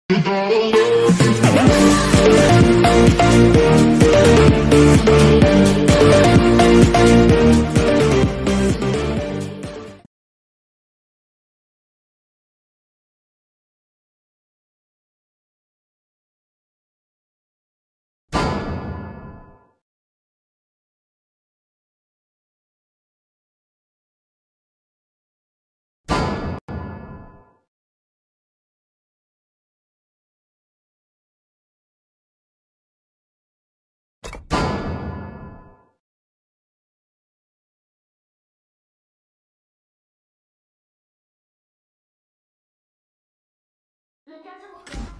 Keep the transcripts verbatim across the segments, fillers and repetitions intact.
人家这么可爱。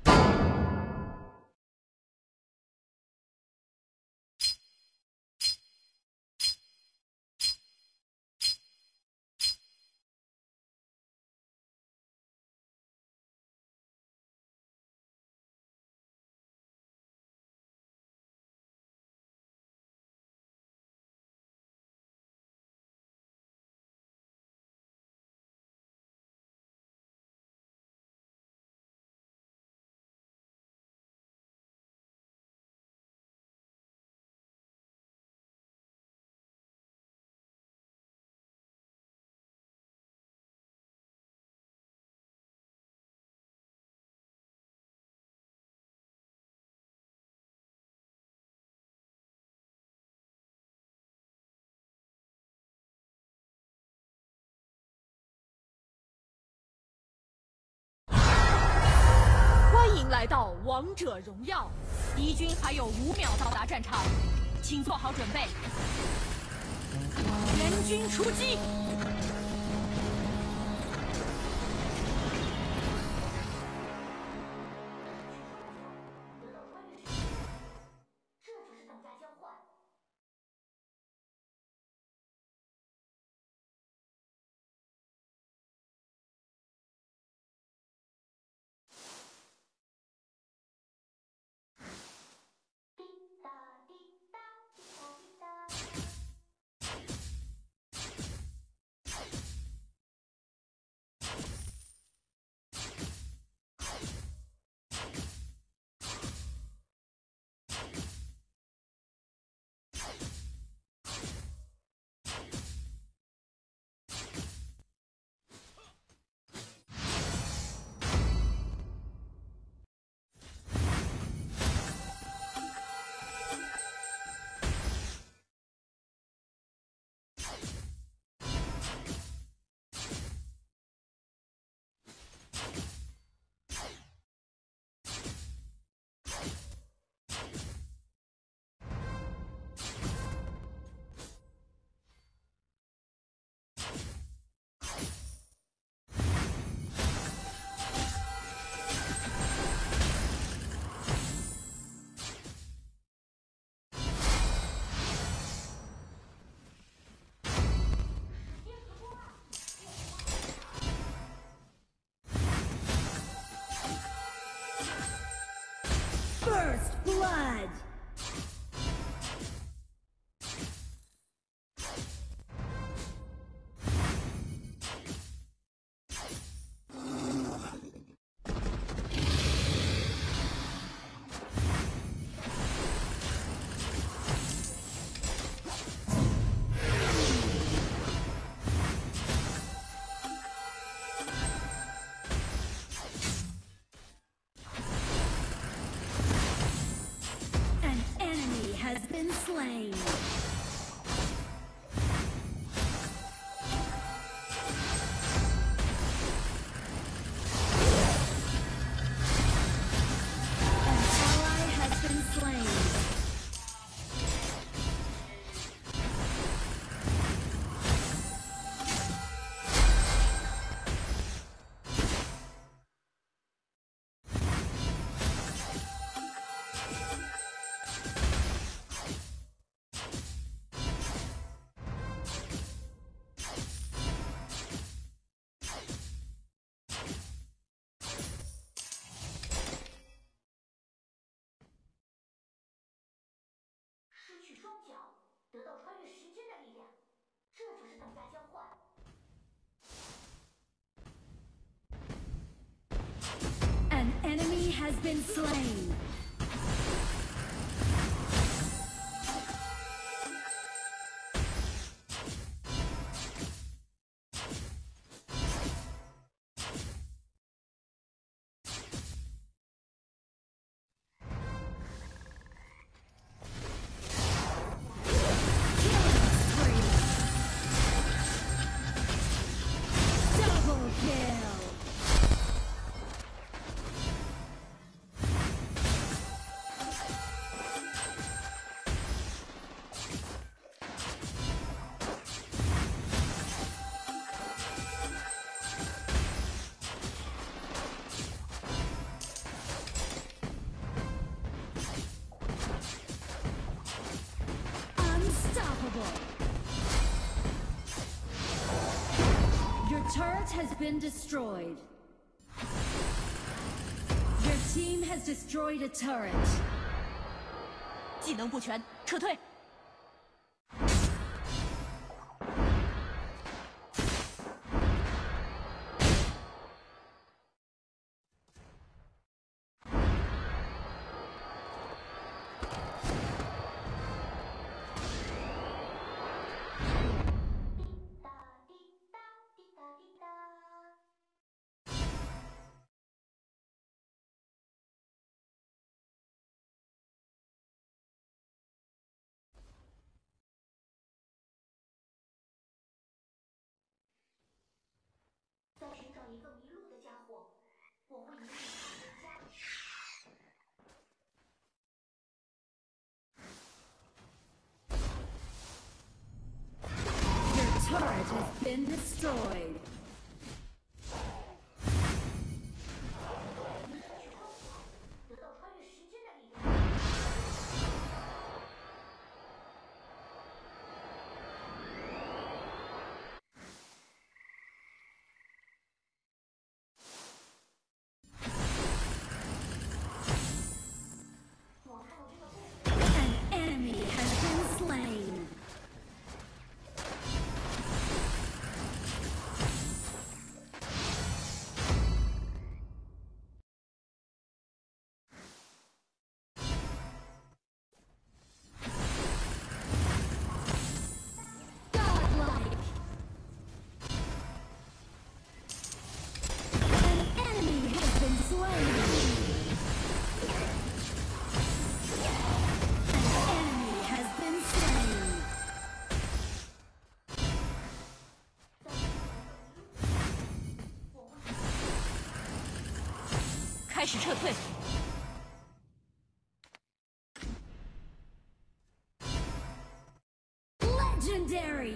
来到王者荣耀，敌军还有五秒到达战场，请做好准备。援军出击！ 这就是等价交换。 First blood. been slain. Your turret has been destroyed. Your team has destroyed a turret. 技能不全，撤退。 在寻找一个迷路的家伙，我会引领他回家。 Your turret has been destroyed. 得到穿越时间的力量。 An enemy has been slain. Godlike. An enemy has been slain. An enemy has been slain. 开始撤退。 Legendary.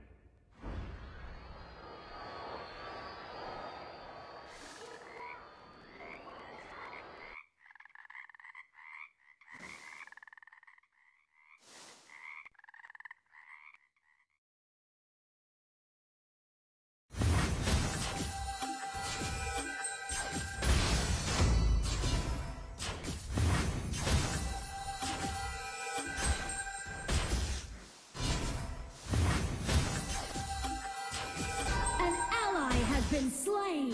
An ally has been slain.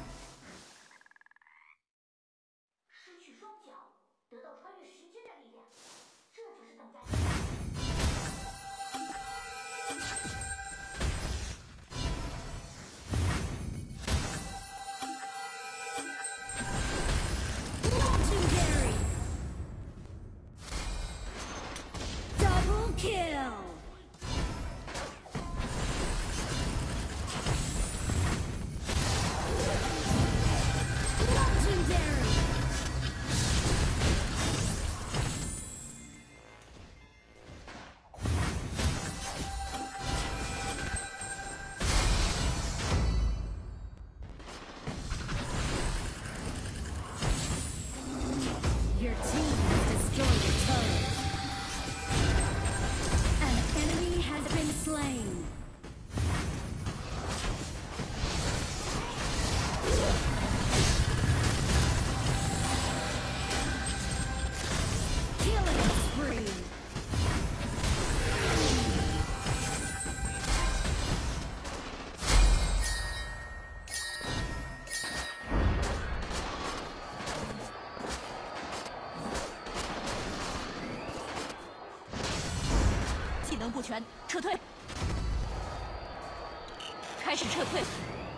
失去双脚，得到穿越时间的力量，这就是等价交换。 Legendary. Double kill. Legendary. 权，撤退，开始撤退。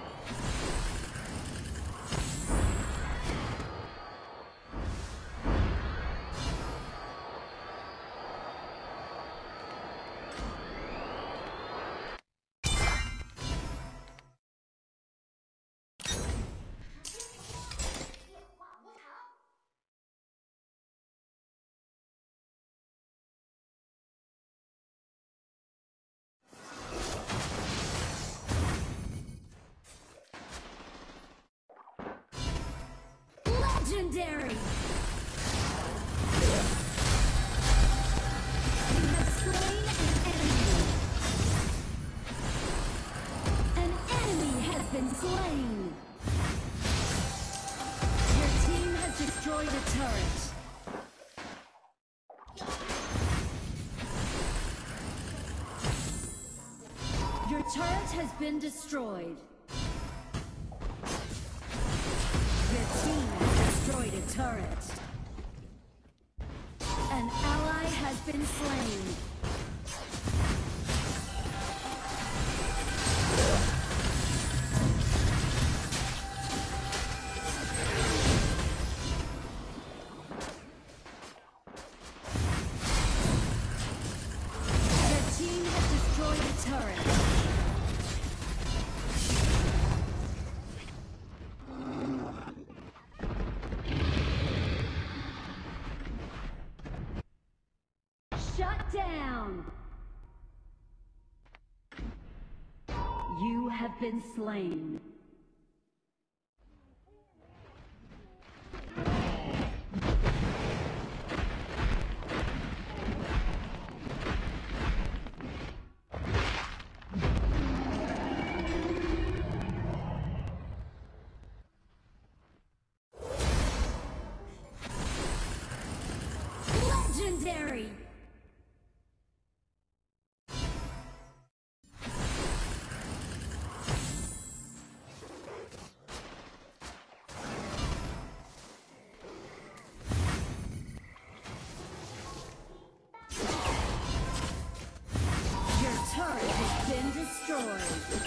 Legendary! You have slain an enemy. An enemy has been slain. Your team has destroyed a turret. Your turret has been destroyed. Your team has destroyed a turret. An ally has been slain. Your team has destroyed a turret. Shut down! You have been slain. Legendary! Your turret has been destroyed.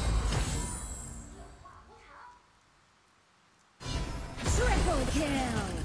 Triple kill!